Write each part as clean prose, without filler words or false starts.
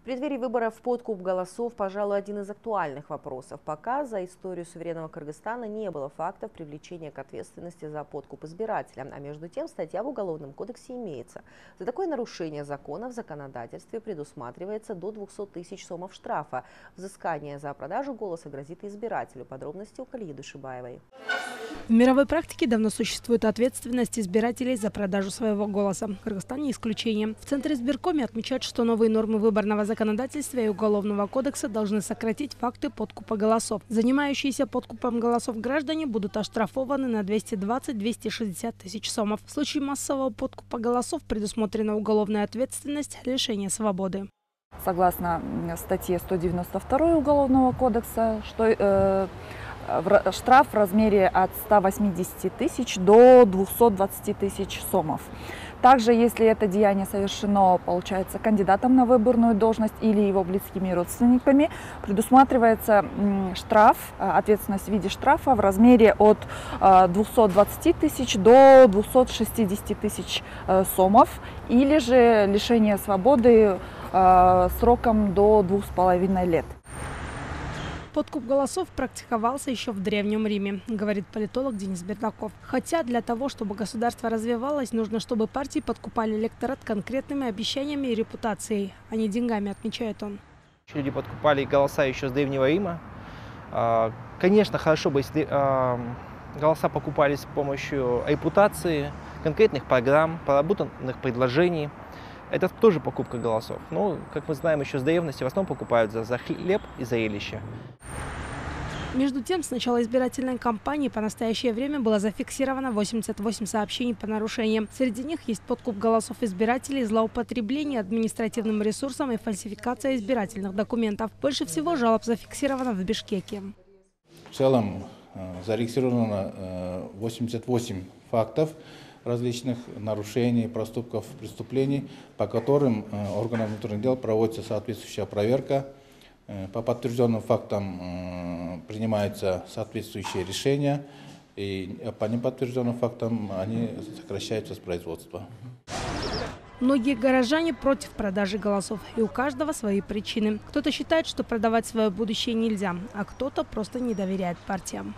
В преддверии выборов подкуп голосов, пожалуй, один из актуальных вопросов. Пока за историю суверенного Кыргызстана не было фактов привлечения к ответственности за подкуп избирателя. А между тем, статья в Уголовном кодексе имеется. За такое нарушение закона в законодательстве предусматривается до 200 тысяч сомов штрафа. Взыскание за продажу голоса грозит и избирателю. Подробности у Калии Душибаевой. В мировой практике давно существует ответственность избирателей за продажу своего голоса. В Кыргызстане не исключение. В Центре избиркоме отмечают, что новые нормы выборного законодательства и Уголовного кодекса должны сократить факты подкупа голосов. Занимающиеся подкупом голосов граждане будут оштрафованы на 220-260 тысяч сомов. В случае массового подкупа голосов предусмотрена уголовная ответственность, лишение свободы. Согласно статье 192 Уголовного кодекса, что штраф в размере от 180 тысяч до 220 тысяч сомов. Также, если это деяние совершено, получается, кандидатом на выборную должность или его близкими родственниками, предусматривается штраф, ответственность в виде штрафа в размере от 220 тысяч до 260 тысяч сомов или же лишение свободы сроком до 2,5 лет. Подкуп голосов практиковался еще в Древнем Риме, говорит политолог Денис Бердаков. Хотя для того, чтобы государство развивалось, нужно, чтобы партии подкупали электорат конкретными обещаниями и репутацией, а не деньгами, отмечает он. Люди подкупали голоса еще с Древнего Рима. Конечно, хорошо бы, если голоса покупались с помощью репутации, конкретных программ, проработанных предложений. Это тоже покупка голосов. Но, как мы знаем, еще с древности в основном покупают за хлеб и зрелище. Между тем, с начала избирательной кампании по настоящее время было зафиксировано 88 сообщений по нарушениям. Среди них есть подкуп голосов избирателей, злоупотребление административным ресурсом и фальсификация избирательных документов. Больше всего жалоб зафиксировано в Бишкеке. В целом зарегистрировано 88 фактов различных нарушений, проступков, преступлений, по которым органам внутренних дел проводится соответствующая проверка. По подтвержденным фактам принимаются соответствующие решения, и по неподтвержденным фактам они сокращаются с производства. Многие горожане против продажи голосов, и у каждого свои причины. Кто-то считает, что продавать свое будущее нельзя, а кто-то просто не доверяет партиям.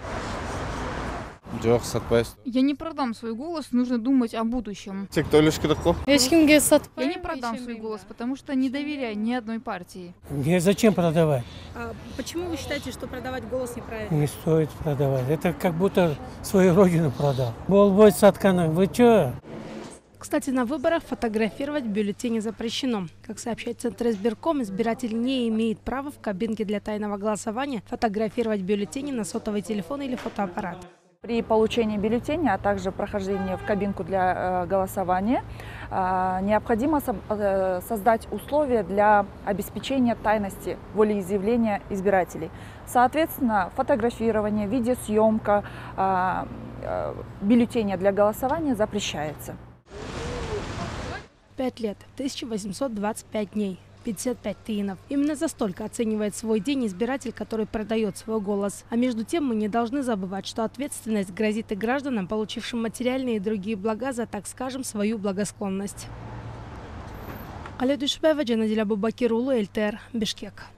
Я не продам свой голос, нужно думать о будущем. Я не продам свой голос, потому что не доверяю ни одной партии. Зачем продавать? А почему вы считаете, что продавать голос неправильно? Не стоит продавать. Это как будто свою родину продал. Болбой саткана, вы чё? Кстати, на выборах фотографировать бюллетени запрещено. Как сообщает Центр избирком, избиратель не имеет права в кабинке для тайного голосования фотографировать бюллетени на сотовый телефон или фотоаппарат. При получении бюллетеня, а также прохождении в кабинку для голосования, необходимо создать условия для обеспечения тайности волеизъявления избирателей. Соответственно, фотографирование, видеосъемка бюллетеня для голосования запрещается. 5 лет, 1825 дней. 55 тиинов. Именно за столько оценивает свой день избиратель, который продает свой голос. А между тем мы не должны забывать, что ответственность грозит и гражданам, получившим материальные и другие блага за, так скажем, свою благосклонность. Калия Душибаева, Джанадиль Абубакир, ЛТР, Бишкек.